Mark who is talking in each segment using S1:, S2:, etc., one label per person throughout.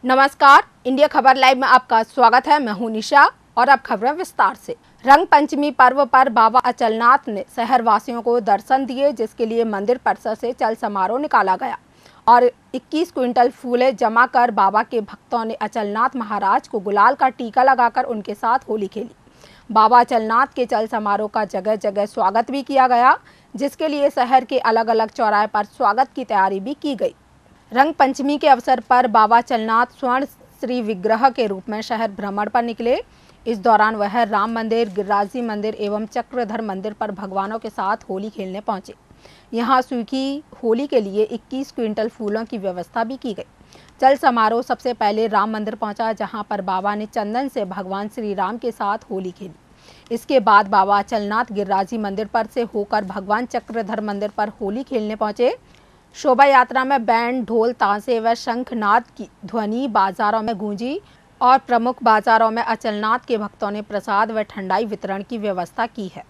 S1: नमस्कार, इंडिया खबर लाइव में आपका स्वागत है। मैं हूं निशा और अब खबरें विस्तार से। रंग पंचमी पर्व पर बाबा अचलनाथ ने शहर वासियों को दर्शन दिए, जिसके लिए मंदिर परिसर से चल समारोह निकाला गया और 21 क्विंटल फूले जमा कर बाबा के भक्तों ने अचलनाथ महाराज को गुलाल का टीका लगाकर उनके साथ होली खेली। बाबा अचलनाथ के चल समारोह का जगह जगह स्वागत भी किया गया, जिसके लिए शहर के अलग अलग चौराहे पर स्वागत की तैयारी भी की गई। रंग पंचमी के अवसर पर बाबा अचलनाथ स्वर्ण श्री विग्रह के रूप में शहर भ्रमण पर निकले। इस दौरान वह राम मंदिर, गिरिराज मंदिर एवं चक्रधर मंदिर पर भगवानों के साथ होली खेलने पहुंचे। यहां सूखी होली के लिए 21 क्विंटल फूलों की व्यवस्था भी की गई। चल समारोह सबसे पहले राम मंदिर पहुंचा, जहां पर बाबा ने चंदन से भगवान श्री राम के साथ होली खेली। इसके बाद बाबा अचलनाथ गिरिराज मंदिर पर से होकर भगवान चक्रधर मंदिर पर होली खेलने पहुंचे। शोभा यात्रा में बैंड, ढोल, ताशे व शंखनाद की ध्वनि बाजारों में गूंजी और प्रमुख बाजारों में अचलनाथ के भक्तों ने प्रसाद व ठंडाई वितरण की व्यवस्था की है।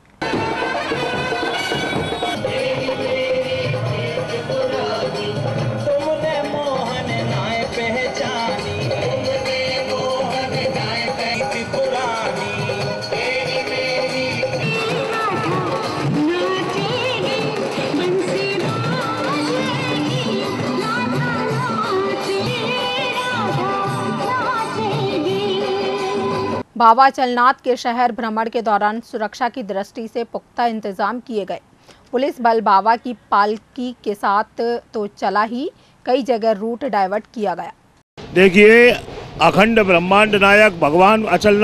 S1: बाबा अचलनाथ के शहर भ्रमण के दौरान सुरक्षा की दृष्टि से पुख्ता इंतजाम किए गए। पुलिस बल बाबा की पालकी के साथ तो चला ही, कई जगह रूट डाइवर्ट किया गया।
S2: देखिए, अखंड ब्रह्मांड नायक भगवान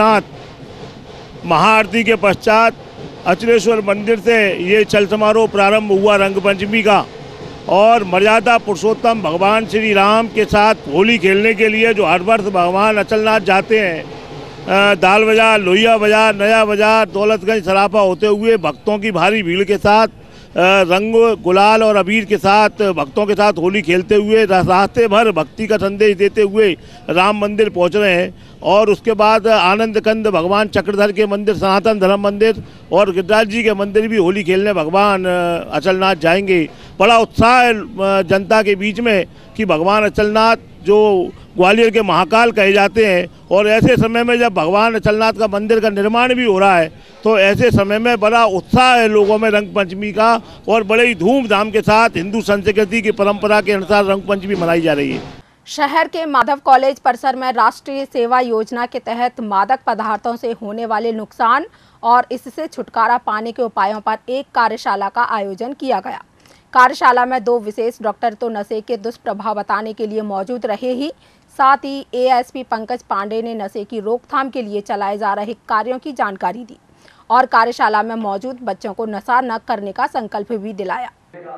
S2: अचलनाथ महाआरती के पश्चात अचलेश्वर मंदिर से ये चल समारोह प्रारंभ हुआ रंग पंचमी का, और मर्यादा पुरुषोत्तम भगवान श्री राम के साथ होली खेलने के लिए जो हर वर्ष भगवान अचलनाथ जाते हैं, दाल बाजार, लोहिया बाजार, नया बाजार, दौलतगंज सराफा होते हुए भक्तों की भारी भीड़ के साथ रंग, गुलाल और अबीर के साथ भक्तों के साथ होली खेलते हुए रास्ते भर भक्ति का संदेश देते हुए राम मंदिर पहुंच रहे हैं। और उसके बाद आनंद कंद भगवान चक्रधर के मंदिर, सनातन धर्म मंदिर और गिरिराज जी के मंदिर भी होली खेलने भगवान अचलनाथ जाएंगे। बड़ा उत्साह है जनता के बीच में कि भगवान अचलनाथ जो ग्वालियर के महाकाल कहे जाते हैं, और ऐसे समय में जब भगवान अचलनाथ का मंदिर का निर्माण भी हो रहा है, तो ऐसे समय में बड़ा उत्साह है लोगों में रंग पंचमी का, और बड़े ही धूमधाम के साथ हिंदू संस्कृति की परंपरा के अनुसार रंग पंचमी मनाई जा रही है।
S1: शहर के माधव कॉलेज परिसर में राष्ट्रीय सेवा योजना के तहत मादक पदार्थों से होने वाले नुकसान और इससे छुटकारा पाने के उपायों पर एक कार्यशाला का आयोजन किया गया। कार्यशाला में 2 विशेष डॉक्टर तो नशे के दुष्प्रभाव बताने के लिए मौजूद रहे ही, साथ ही एएसपी पंकज पांडे ने नशे की रोकथाम के लिए चलाए जा रहे कार्यों की जानकारी दी और कार्यशाला में मौजूद बच्चों को नशा न करने का संकल्प भी दिलाया।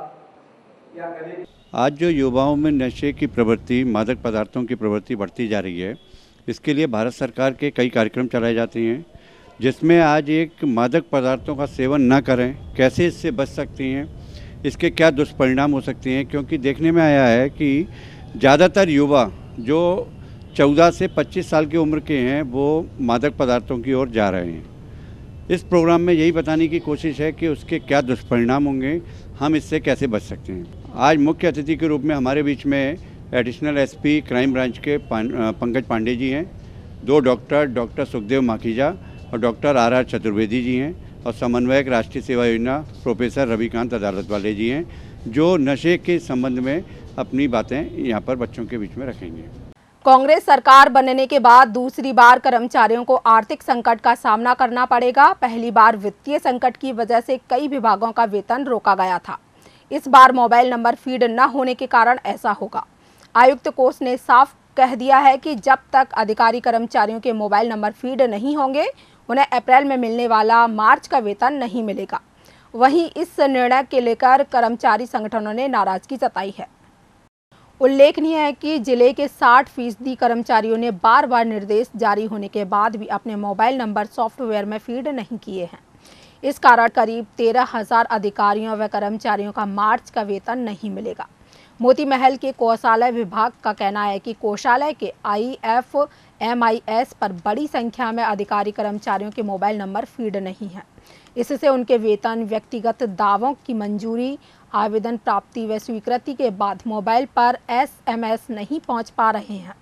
S3: आज जो युवाओं में नशे की प्रवृत्ति, मादक पदार्थों की प्रवृत्ति बढ़ती जा रही है, इसके लिए भारत सरकार के कई कार्यक्रम चलाए जाते हैं, जिसमें आज एक मादक पदार्थों का सेवन न करें, कैसे इससे बच सकती हैं, इसके क्या दुष्परिणाम हो सकते हैं। क्योंकि देखने में आया है कि ज़्यादातर युवा जो 14 से 25 साल की उम्र के हैं, वो मादक पदार्थों की ओर जा रहे हैं। इस प्रोग्राम में यही बताने की कोशिश है कि उसके क्या दुष्परिणाम होंगे, हम इससे कैसे बच सकते हैं। आज मुख्य अतिथि के रूप में हमारे बीच में एडिशनल एसपी क्राइम ब्रांच के पंकज पांडे जी हैं, 2 डॉक्टर सुखदेव माखीजा और डॉक्टर आर चतुर्वेदी जी हैं, और समन्वयक राष्ट्रीय सेवा योजना प्रोफेसर रविकांत अदालत वाले जी हैं, जो नशे के संबंध में अपनी बातें यहाँ पर बच्चों के बीच में रखेंगे।
S1: कांग्रेस सरकार बनने के बाद दूसरी बार कर्मचारियों को आर्थिक संकट का सामना करना पड़ेगा। पहली बार वित्तीय संकट की वजह से कई विभागों का वेतन रोका गया था। इस बार मोबाइल नंबर फीड न होने के कारण ऐसा होगा। आयुक्त कोष ने साफ कह दिया है कि जब तक अधिकारी कर्मचारियों के मोबाइल नंबर फीड नहीं होंगे, उन्हें अप्रैल में मिलने वाला मार्च का वेतन नहीं मिलेगा। वहीं इस निर्णय के लेकर कर्मचारी संगठनों ने नाराजगी जताई है। उल्लेखनीय है कि जिले के 60% कर्मचारियों ने बार बार निर्देश जारी होने के बाद भी अपने मोबाइल नंबर सॉफ्टवेयर में फीड नहीं किए हैं। इस कारण करीब 13,000 अधिकारियों व कर्मचारियों का मार्च का वेतन नहीं मिलेगा। मोती महल के कोषालय विभाग का कहना है कि कोषालय के IFMIS पर बड़ी संख्या में अधिकारी कर्मचारियों के मोबाइल नंबर फीड नहीं है। इससे उनके वेतन, व्यक्तिगत दावों की मंजूरी, आवेदन प्राप्ति व स्वीकृति के बाद मोबाइल पर SMS नहीं पहुंच पा रहे हैं।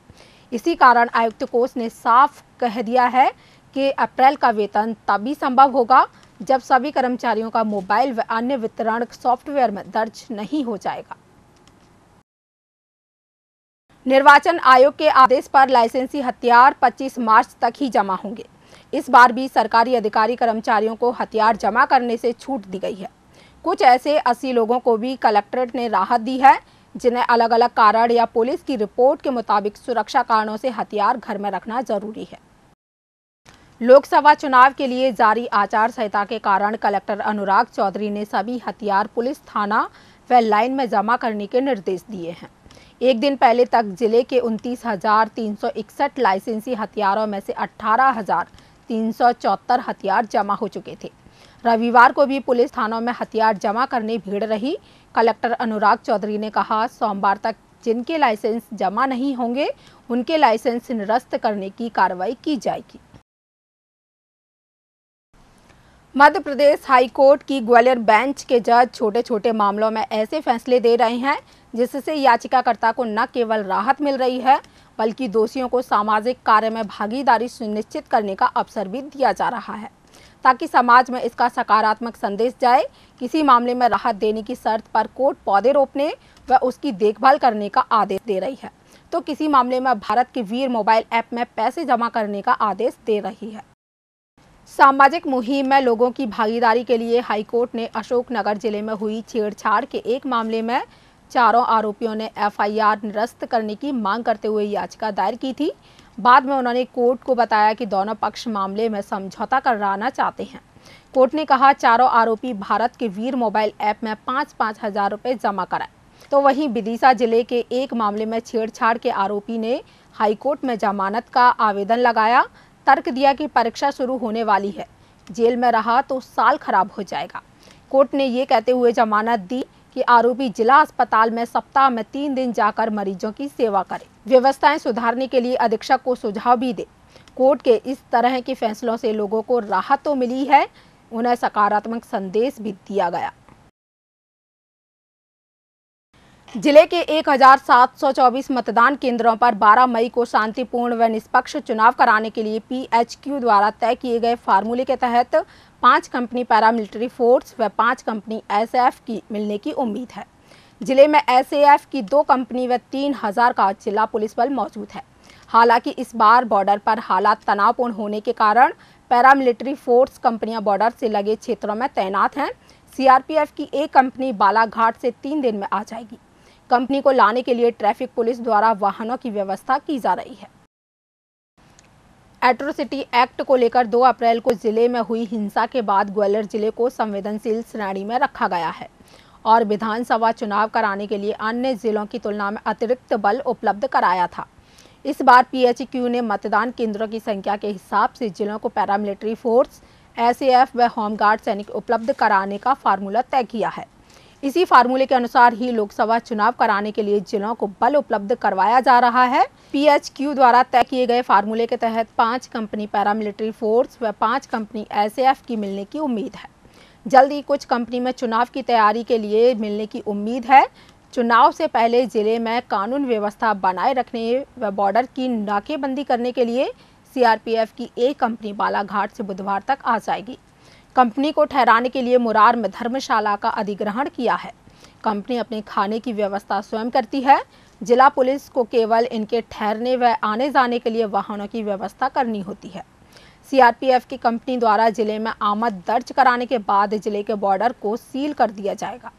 S1: इसी कारण आयुक्त कोष ने साफ कह दिया है कि अप्रैल का वेतन तभी संभव होगा जब सभी कर्मचारियों का मोबाइल व अन्य वितरण सॉफ्टवेयर में दर्ज नहीं हो जाएगा। निर्वाचन आयोग के आदेश पर लाइसेंसी हथियार 25 मार्च तक ही जमा होंगे। इस बार भी सरकारी अधिकारी कर्मचारियों को हथियार जमा करने से छूट दी गई है। कुछ ऐसे 80 लोगों को भी कलेक्ट्रेट ने राहत दी है जिन्हें अलग अलग कारण या पुलिस की रिपोर्ट के मुताबिक सुरक्षा कारणों से हथियार घर में रखना जरूरी है। लोकसभा चुनाव के लिए जारी आचार संहिता के कारण कलेक्टर अनुराग चौधरी ने सभी हथियार पुलिस थाना व लाइन में जमा करने के निर्देश दिए हैं। एक दिन पहले तक जिले के 29,361 लाइसेंसी हथियारों में से 18,374 हथियार जमा हो चुके थे। रविवार को भी पुलिस थानों में हथियार जमा करने भीड़ रही। कलेक्टर अनुराग चौधरी ने कहा, सोमवार तक जिनके लाइसेंस जमा नहीं होंगे उनके लाइसेंस निरस्त करने की कार्रवाई की जाएगी। मध्य प्रदेश हाई कोर्ट की ग्वालियर बेंच के जज छोटे छोटे मामलों में ऐसे फैसले दे रहे हैं जिससे याचिकाकर्ता को न केवल राहत मिल रही है बल्कि दोषियों को सामाजिक कार्य में भागीदारी सुनिश्चित करने का अवसर भी दिया जा रहा है ताकि समाज में इसका सकारात्मक संदेश जाए। किसी मामले में राहत देने की शर्त पर कोर्ट पौधे रोपने व उसकी देखभाल करने का आदेश दे रही है तो किसी मामले में भारत के वीर मोबाइल ऐप में पैसे जमा करने का आदेश दे रही है। सामाजिक मुहिम में लोगों की भागीदारी के लिए हाईकोर्ट ने अशोकनगर जिले में हुई छेड़छाड़ के एक मामले में चारों आरोपियों ने एफआईआर निरस्त करने की मांग करते हुए याचिका दायर की थी। बाद में उन्होंने कोर्ट को बताया कि दोनों पक्ष मामले में समझौता कराना चाहते हैं। कोर्ट ने कहा, चारों आरोपी भारत के वीर मोबाइल ऐप में 5-5 हज़ार रुपये जमा कराए। तो वहीं विदिशा जिले के एक मामले में छेड़छाड़ के आरोपी ने हाईकोर्ट में जमानत का आवेदन लगाया। तर्क दिया कि परीक्षा शुरू होने वाली है, जेल में रहा तो साल खराब हो जाएगा। कोर्ट ने ये कहते हुए जमानत दी कि आरोपी जिला अस्पताल में सप्ताह में 3 दिन जाकर मरीजों की सेवा करे, व्यवस्थाएं सुधारने के लिए अधीक्षक को सुझाव भी दे। कोर्ट के इस तरह के फैसलों से लोगों को राहत तो मिली है, उन्हें सकारात्मक संदेश भी दिया गया। जिले के 1724 मतदान केंद्रों पर 12 मई को शांतिपूर्ण व निष्पक्ष चुनाव कराने के लिए PHQ द्वारा तय किए गए फार्मूले के तहत 5 कंपनी पैरामिलिट्री फोर्स व 5 कंपनी SAF की मिलने की उम्मीद है। जिले में SAF की 2 कंपनी व 3000 का जिला पुलिस बल मौजूद है। हालांकि इस बार बॉर्डर पर हालात तनावपूर्ण होने के कारण पैरामिलिट्री फोर्स कंपनियां बॉर्डर से लगे क्षेत्रों में तैनात हैं। CRPF की एक कंपनी बालाघाट से 3 दिन में आ जाएगी। कंपनी को लाने के लिए ट्रैफिक पुलिस द्वारा वाहनों की व्यवस्था की जा रही है। एट्रोसिटी एक्ट को लेकर 2 अप्रैल को जिले में हुई हिंसा के बाद ग्वालियर जिले को संवेदनशील श्रेणी में रखा गया है और विधानसभा चुनाव कराने के लिए अन्य जिलों की तुलना में अतिरिक्त बल उपलब्ध कराया था। इस बार PHQ ने मतदान केंद्रों की संख्या के हिसाब से जिलों को पैरामिलिट्री फोर्स, SAF व होमगार्ड सैनिक उपलब्ध कराने का फार्मूला तय किया है। इसी फार्मूले के अनुसार ही लोकसभा चुनाव कराने के लिए जिलों को बल उपलब्ध करवाया जा रहा है। PHQ द्वारा तय किए गए फार्मूले के तहत 5 कंपनी पैरामिलिट्री फोर्स व 5 कंपनी SAF की मिलने की उम्मीद है। जल्दी कुछ कंपनी में चुनाव की तैयारी के लिए मिलने की उम्मीद है। चुनाव से पहले जिले में कानून व्यवस्था बनाए रखने व बॉर्डर की नाकेबंदी करने के लिए CRPF की एक कंपनी बालाघाट से बुधवार तक आ जाएगी। कंपनी को ठहराने के लिए मुरार में धर्मशाला का अधिग्रहण किया है। कंपनी अपने खाने की व्यवस्था स्वयं करती है। जिला पुलिस को केवल इनके ठहरने व आने जाने के लिए वाहनों की व्यवस्था करनी होती है। CRPF की कंपनी द्वारा जिले में आमद दर्ज कराने के बाद जिले के बॉर्डर को सील कर दिया जाएगा।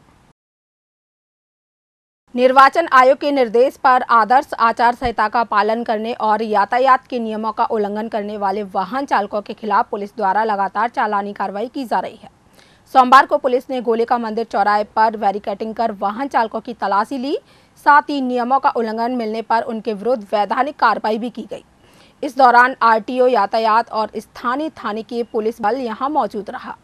S1: निर्वाचन आयोग के निर्देश पर आदर्श आचार संहिता का पालन करने और यातायात के नियमों का उल्लंघन करने वाले वाहन चालकों के खिलाफ पुलिस द्वारा लगातार चालानी कार्रवाई की जा रही है। सोमवार को पुलिस ने गोलेका मंदिर चौराहे पर बैरिकेडिंग कर वाहन चालकों की तलाशी ली। साथ ही नियमों का उल्लंघन मिलने पर उनके विरुद्ध वैधानिक कार्रवाई भी की गई। इस दौरान RTO यातायात और स्थानीय थाने के पुलिस बल यहां मौजूद रहा।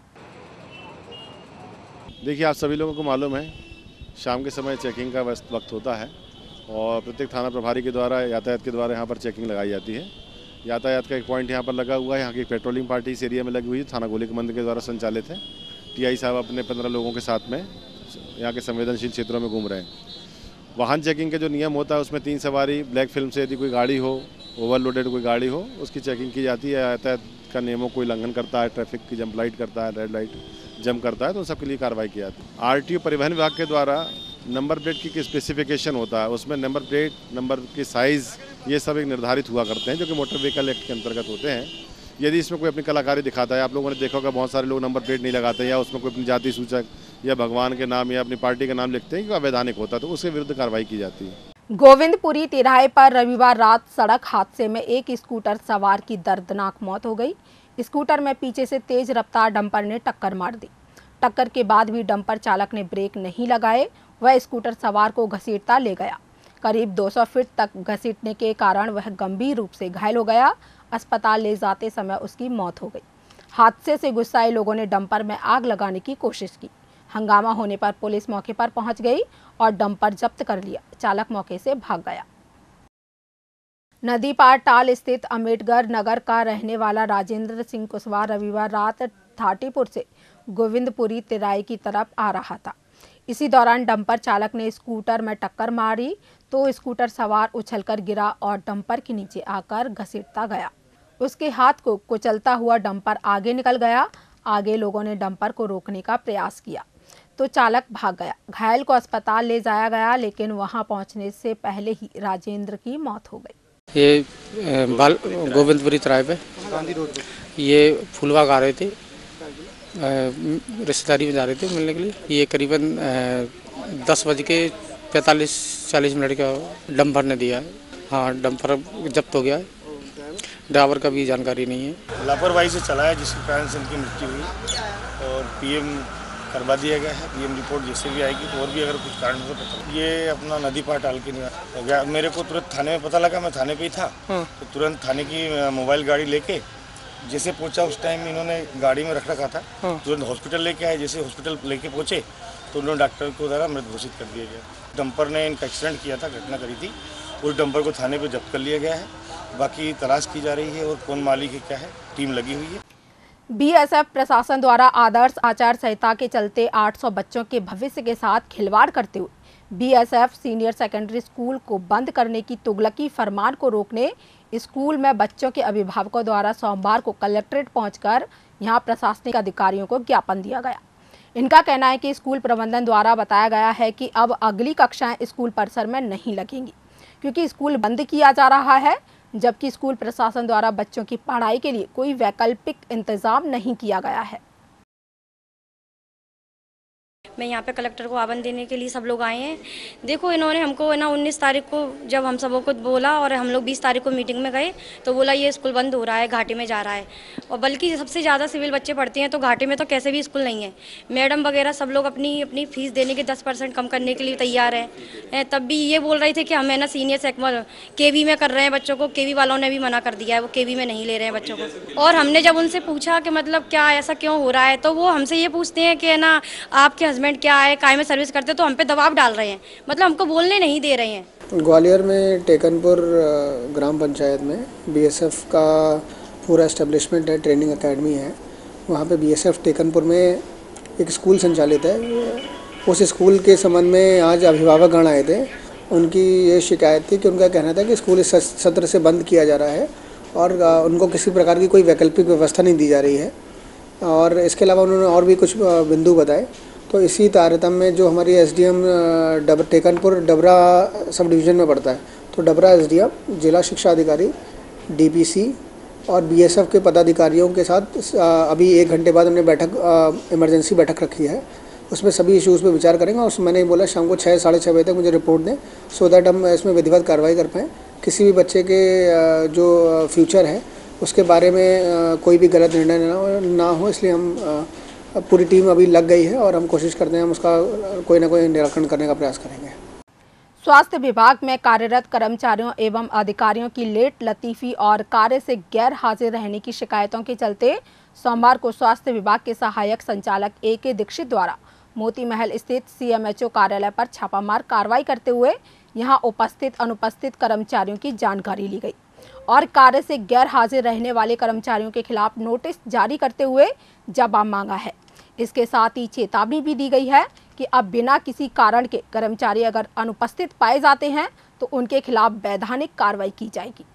S4: देखिए, आप सभी लोगों को मालूम है, शाम के समय चेकिंग का वक्त होता है और प्रत्येक थाना प्रभारी के द्वारा यातायात के द्वारा यहाँ पर चेकिंग लगाई जाती है। यातायात का एक पॉइंट यहाँ पर लगा हुआ है। यहाँ की पेट्रोलिंग पार्टी इस एरिया में लगी हुई है, थाना गोलेका मंदिर के द्वारा संचालित है। TI साहब अपने 15 लोगों के साथ में यहाँ के संवेदनशील क्षेत्रों में घूम रहे हैं। वाहन चेकिंग के जो नियम होता है उसमें 3 सवारी, ब्लैक फिल्म से यदि कोई गाड़ी हो ओवरलोडेड कोई गाड़ी हो उसकी चेकिंग की जाती है। यातायात का नियमों कोई उल्लंघन करता है, ट्रैफिक की जंप लाइट करता है, रेड लाइट जंप करता है, तो उन सबके लिए कार्रवाई की जाती है। आरटीओ परिवहन विभाग के द्वारा नंबर प्लेट की स्पेसिफिकेशन होता है, उसमें नंबर प्लेट, नंबर की साइज़, ये सब एक निर्धारित हुआ करते हैं जो कि मोटर व्हीकल एक्ट के अंतर्गत होते हैं। यदि इसमें कोई अपनी कलाकारी दिखाता है, आप लोगों ने देखा होगा बहुत सारे लोग नंबर प्लेट नहीं लगाते या उसमें कोई अपनी जाति सूचक या भगवान के नाम या अपनी पार्टी का नाम लिखते हैं कि अवैधानिक होता है, तो उसके विरुद्ध कार्रवाई की जाती है।
S1: गोविंदपुरी तिराहे पर रविवार रात सड़क हादसे में एक स्कूटर सवार की दर्दनाक मौत हो गई। स्कूटर में पीछे से तेज रफ्तार डंपर ने टक्कर मार दी। टक्कर के बाद भी डंपर चालक ने ब्रेक नहीं लगाए, वह स्कूटर सवार को घसीटता ले गया। करीब 200 फीट तक घसीटने के कारण वह गंभीर रूप से घायल हो गया। अस्पताल ले जाते समय उसकी मौत हो गई। हादसे से गुस्साए लोगों ने डंपर में आग लगाने की कोशिश की। हंगामा होने पर पुलिस मौके पर पहुंच गई और डंपर जब्त कर लिया। चालक मौके से भाग गया। नदी पार टाल स्थित अम्बेडकर नगर का रहने वाला राजेंद्र सिंह कुशवाहा रविवार रात थाटीपुर से गोविंदपुरी तिराहे की तरफ आ रहा था। इसी दौरान डंपर चालक ने स्कूटर में टक्कर मारी तो स्कूटर सवार उछलकर गिरा और डंपर के नीचे आकर घसीटता गया। उसके हाथ को कुचलता हुआ डंपर आगे निकल गया। आगे लोगों ने डंपर को रोकने का प्रयास किया तो चालक भाग गया। घायल को अस्पताल ले जाया गया, लेकिन वहां पहुंचने से पहले ही राजेंद्र की मौत हो गई।
S5: ये गोविंदपुरी तिराहे पे गांधी रोड पे ये फूलबाग आ रहे थे, रिश्तेदारी में जा रहे थे मिलने के लिए। ये करीबन 10:45-40 का डंपर ने दिया। हाँ, डंपर जब्त हो गया है। ड्राइवर का भी जानकारी नहीं है।
S2: लापरवाही से चलाया जिसके कारण से इनकी मृत्यु हुई और पीएम करवा दिया गया है। पीएम रिपोर्ट जैसे भी आएगी तो और भी अगर कुछ कारण हो तो ये अपना नदी पार टाल के हो गया। मेरे को तुरंत थाने में पता लगा, मैं थाने पे ही था। तो तुरंत थाने की मोबाइल गाड़ी लेके जैसे पहुंचा, उस टाइम इन्होंने गाड़ी में रख रखा था। तुरंत हॉस्पिटल लेके आए। जैसे हॉस्पिटल लेके पहुंचे तो उन्होंने डॉक्टर को द्वारा मृत घोषित कर दिया गया। डंपर ने इनका एक्सीडेंट किया था, घटना करी थी। उस डंपर को थाने पे जब्त कर लिया गया है। बाकी तलाश की जा रही है और कौन मालिक है, क्या है, टीम लगी हुई है।
S1: बीएसएफ प्रशासन द्वारा आदर्श आचार संहिता के चलते 800 बच्चों के भविष्य के साथ खिलवाड़ करते हुए बीएसएफ सीनियर सेकेंडरी स्कूल को बंद करने की तुगलकी फरमान को रोकने स्कूल में बच्चों के अभिभावकों द्वारा सोमवार को कलेक्ट्रेट पहुंचकर यहां प्रशासनिक अधिकारियों को ज्ञापन दिया गया। इनका कहना है कि स्कूल प्रबंधन द्वारा बताया गया है कि अब अगली कक्षाएं स्कूल परिसर में नहीं लगेंगी क्योंकि स्कूल बंद किया जा रहा है, जबकि स्कूल प्रशासन द्वारा बच्चों की पढ़ाई के लिए कोई वैकल्पिक इंतजाम नहीं किया गया है।
S6: मैं यहाँ पे कलेक्टर को आह्वान देने के लिए सब लोग आए हैं। देखो, इन्होंने हमको ना 19 तारीख को जब हम सबों को बोला और हम लोग 20 तारीख को मीटिंग में गए तो बोला ये स्कूल बंद हो रहा है, घाटी में जा रहा है। और बल्कि सबसे ज़्यादा सिविल बच्चे पढ़ते हैं तो घाटी में तो कैसे भी स्कूल नहीं है। मैडम वगैरह सब लोग अपनी अपनी फीस देने के 10% कम करने के लिए तैयार हैं। तब भी ये बोल रहे थे कि हमें ना सीनियर सेक्टर केवी में कर रहे हैं बच्चों को। केवी वालों ने भी मना कर दिया है, वो केवी में नहीं ले रहे हैं बच्चों को। और हमने जब उनसे पूछा कि मतलब क्या ऐसा क्यों हो रहा है, तो वो हमसे ये पूछते हैं कि ना आपके हस्बैंड क्या है, काय में सर्विस करते, तो हम पे दबाव डाल रहे हैं। मतलब हमको बोलने नहीं दे रहे हैं।
S7: ग्वालियर में टेकनपुर ग्राम पंचायत में बीएसएफ का पूरा एस्टेब्लिशमेंट है, ट्रेनिंग एकेडमी है। वहाँ पे बीएसएफ टेकनपुर में एक स्कूल संचालित है। उस स्कूल के संबंध में आज अभिभावकगण आए थे। उनकी ये शिकायत थी कि उनका कहना था कि स्कूल इस सत्र से बंद किया जा रहा है और उनको किसी प्रकार की कोई वैकल्पिक व्यवस्था नहीं दी जा रही है। और इसके अलावा उन्होंने और भी कुछ बिंदु बताए। तो इसी तारतम्य में जो हमारी SDM Tekanpur Dabra sub division में पड़ता है, तो डबरा एसडीएम, जिला शिक्षा अधिकारी, डीपीसी और बीएसएफ के पदाधिकारियों के साथ अभी 1 घंटे बाद हमने इमरजेंसी बैठक रखी है। उसमें सभी इश्यूज़ पे विचार करेंगे और मैंने बोला शाम को 6 साढ़े 6 बजे तक मुझे रिपोर्ट दें, सो दैट हम इसमें विधिवत कार्रवाई कर पाएँ। किसी भी बच्चे के जो फ्यूचर है उसके बारे में कोई भी गलत निर्णय ना हो, इसलिए हम पूरी टीम अभी लग गई है और हम कोशिश करते हैं हम उसका कोई ना कोई निराकरण करने का प्रयास करेंगे।
S1: स्वास्थ्य विभाग में कार्यरत कर्मचारियों एवं अधिकारियों की लेट लतीफ़ी और कार्य से गैर हाजिर रहने की शिकायतों के चलते सोमवार को स्वास्थ्य विभाग के सहायक संचालक A.K. दीक्षित द्वारा मोती महल स्थित CMHO कार्यालय पर छापामार कार्रवाई करते हुए यहां उपस्थित अनुपस्थित कर्मचारियों की जानकारी ली गई और कार्य से गैर हाजिर रहने वाले कर्मचारियों के खिलाफ नोटिस जारी करते हुए जवाब मांगा है। इसके साथ ही चेतावनी भी दी गई है कि अब बिना किसी कारण के कर्मचारी अगर अनुपस्थित पाए जाते हैं तो उनके खिलाफ वैधानिक कार्रवाई की जाएगी।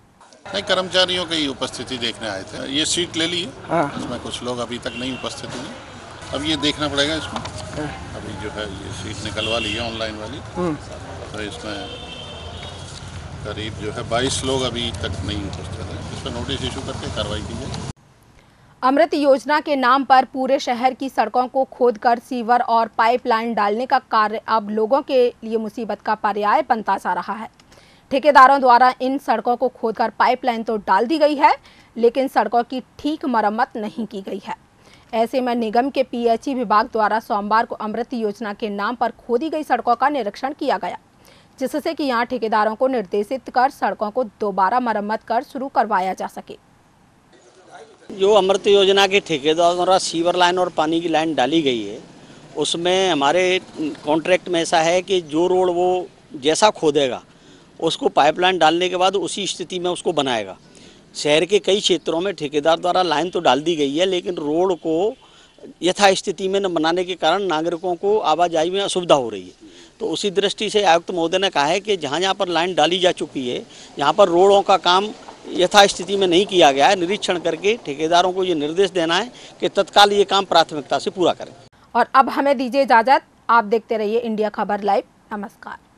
S8: नहीं, कर्मचारियों की उपस्थिति देखने आए थे। ये सीट ले ली है।
S7: हाँ।
S8: इसमें कुछ लोग अभी तक नहीं उपस्थित हुए। अब ये देखना पड़ेगा इसमें। अभी जो है ये सीट निकलवा ली है ऑनलाइन वाली, तो इसमें करीब जो है 22 लोग अभी तक नहीं उपस्थित हैं। इस पर नोटिस इशू करके कार्रवाई की जाए।
S1: अमृत योजना के नाम पर पूरे शहर की सड़कों को खोदकर सीवर और पाइपलाइन डालने का कार्य अब लोगों के लिए मुसीबत का पर्याय बनता जा रहा है। ठेकेदारों द्वारा इन सड़कों को खोदकर पाइपलाइन तो डाल दी गई है, लेकिन सड़कों की ठीक मरम्मत नहीं की गई है। ऐसे में निगम के पीएचई विभाग द्वारा सोमवार को अमृत योजना के नाम पर खोदी गई सड़कों का निरीक्षण किया गया, जिससे कि यहां ठेकेदारों को निर्देशित कर सड़कों को दोबारा मरम्मत कर शुरू करवाया जा सके।
S9: जो अमृत योजना के ठेकेदारों द्वारा सीवर लाइन और पानी की लाइन डाली गई है, उसमें हमारे कॉन्ट्रैक्ट में ऐसा है कि जो रोड वो जैसा खोदेगा उसको पाइपलाइन डालने के बाद उसी स्थिति में उसको बनाएगा। शहर के कई क्षेत्रों में ठेकेदार द्वारा लाइन तो डाल दी गई है, लेकिन रोड को यथा स्थिति में न बनाने के कारण नागरिकों को आवाजाही में असुविधा हो रही है। तो उसी दृष्टि से आयुक्त महोदय ने कहा है कि जहाँ जहाँ पर लाइन डाली जा चुकी है, यहाँ पर रोडों का काम यथा स्थिति में नहीं किया गया है, निरीक्षण करके ठेकेदारों को ये निर्देश देना है कि तत्काल ये काम प्राथमिकता से पूरा करें।
S1: और अब हमें दीजिए इजाजत। आप देखते रहिए इंडिया खबर लाइव। नमस्कार।